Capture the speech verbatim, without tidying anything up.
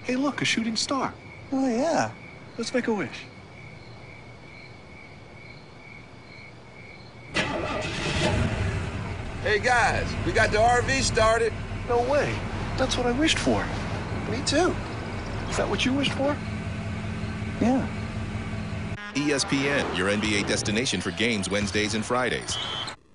Hey, look, a shooting star. Oh, yeah. Let's make a wish. Hey, guys, we got the R V started. No way. That's what I wished for. Me too. Is that what you wished for? Yeah. E S P N, your N B A destination for games Wednesdays and Fridays.